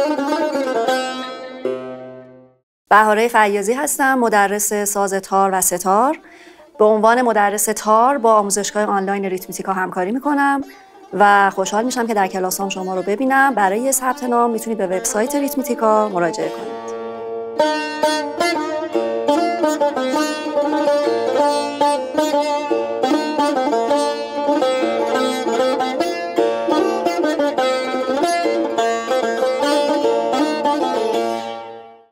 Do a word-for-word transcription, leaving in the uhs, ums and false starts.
بهاره فیاضی هستم، مدرس ساز تار و ستار. به عنوان مدرس تار با آموزشگاه آنلاین ریتمیتیکا همکاری میکنم و خوشحال میشم که در کلاسام شما رو ببینم. برای ثبت نام میتونید به وبسایت ریتمیتیکا مراجعه کنید.